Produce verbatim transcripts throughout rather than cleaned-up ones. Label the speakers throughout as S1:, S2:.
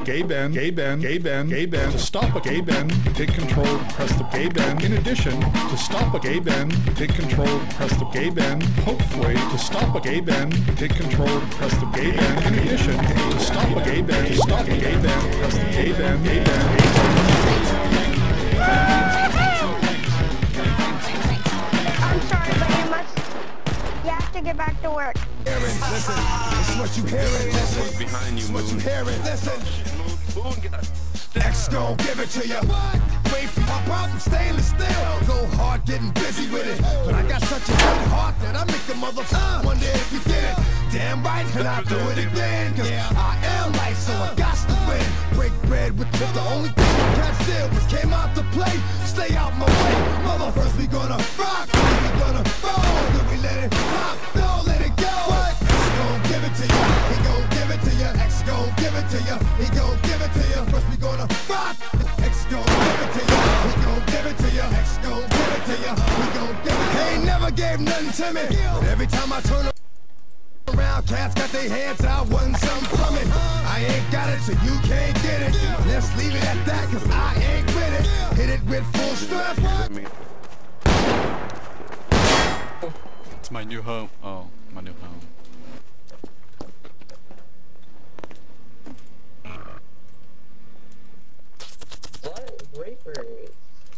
S1: gay bend, gay bend, gay bend, gay bend. To stop a gay bend, take control, press the gay bend. In addition, to stop a gay bend, take control, press the gay bend. Hopefully, to stop a gay bend, take control, press the gay bend. In addition, to stop a gay bend, to stop a gay bend, press the gay bend, gay bend, gay bend.
S2: I'm sorry, but you must, you have to get back to work.
S3: Listen, this is what you hearing. Listen,
S4: behind you,
S3: what you
S4: Moon.
S3: hearing. Listen,
S4: Moon got
S3: X gon' give it to you. Wait for my problem, stainless steel. Go hard, getting busy with it. But I got such a good heart that I make the motherfucker wonder if you did it. Damn right, and I do it again. Cause I am light, so I got to win. Break bread with the only thing I can't steal was came out to play. Stay out my way, mother. First we gonna rock, then we gonna roll. Then we let it pop, don't let it go. What? X gon' give it to you, he gon' give it to you. X gon' give it to you, he gon' give it to you. First we gonna rock, X gon' give it to you, he gon' give it to you. X gon' give it to you, he gon' give it to you. He ain't never gave nothing to me, but every time I turn around, cats got their hands out, wanting something from it. I ain't got it, so you can't get it. Let's leave it at that, cause I ain't with it. Hit it with full strength.
S5: It's my new home. Oh, my new home.
S6: What? Rapers?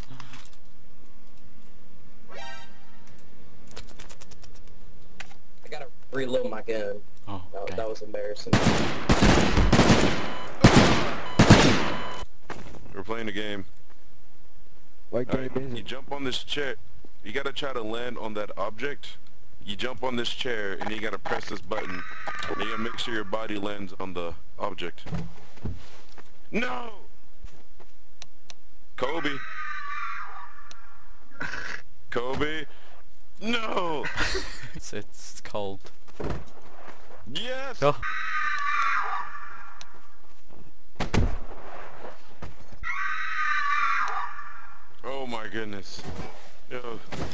S6: I gotta reload my gun.
S5: Oh,
S6: That,
S5: okay.
S6: that was embarrassing.
S4: We're playing a game.
S7: What game
S4: Alright,
S7: is
S4: you
S7: it?
S4: jump on this chair. You gotta try to land on that object. You jump on this chair and you gotta press this button. And you gotta make sure your body lands on the object. No! Kobe. Kobe. No!
S5: It's, it's cold.
S4: Yes!
S5: Oh.
S4: Oh my goodness. Yo.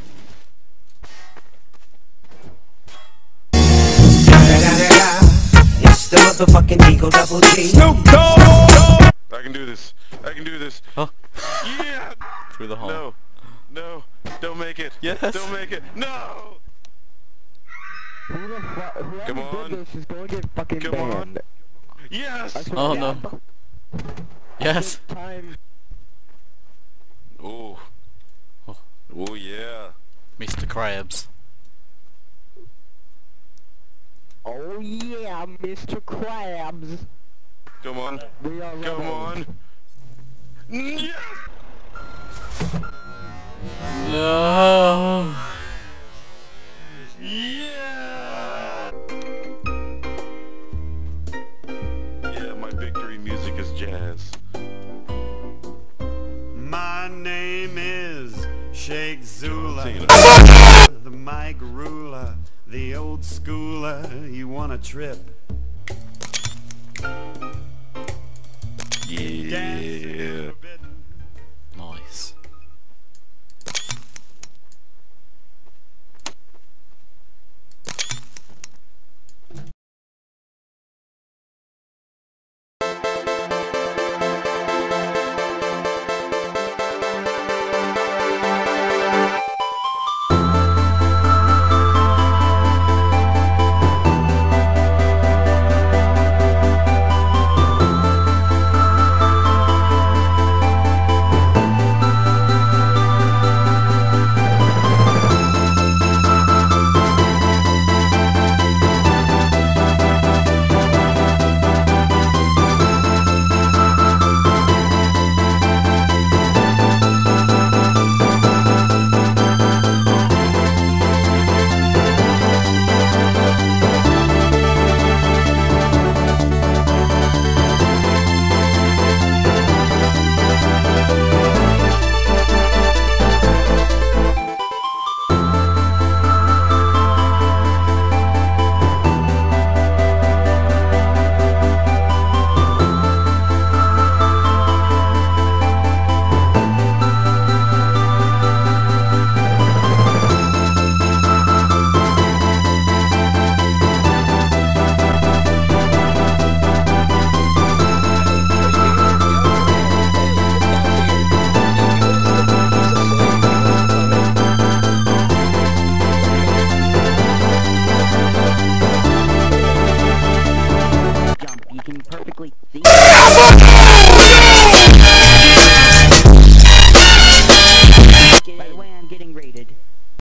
S8: It's the motherfucking Eagle Double G.
S4: Snoop Dogg! I can do this. I can do this.
S5: Oh.
S4: Yeah!
S5: Through the hole.
S4: No. No. Don't make it.
S5: Yes.
S4: Don't make it. No!
S7: Who the fuck? Whoever
S4: Come on.
S7: did this is going to get fucking
S4: Come
S7: banned.
S4: on. Yes!
S7: I swear
S5: Oh
S7: to
S5: no.
S7: God.
S5: Yes.
S7: Time.
S4: Oh.
S5: Oh.
S4: Oh yeah.
S5: Mister Krabs.
S7: Oh yeah, Mister Krabs.
S4: Come on.
S7: We are
S4: Come
S7: rebels.
S4: on. Yes!
S5: No.
S4: Yeah! Yeah, my victory music is jazz.
S9: My name is Sheikh Zula,
S4: Singing
S9: the Mike Ruler, the old schooler. You want a trip?
S4: Yeah.